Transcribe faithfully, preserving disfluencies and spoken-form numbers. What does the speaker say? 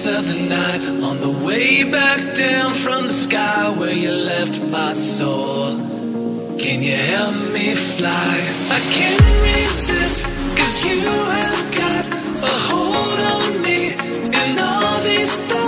of the night, on the way back down from the sky where you left my soul. Can you help me fly? I can't resist, cause you have got a hold on me. And all these thoughts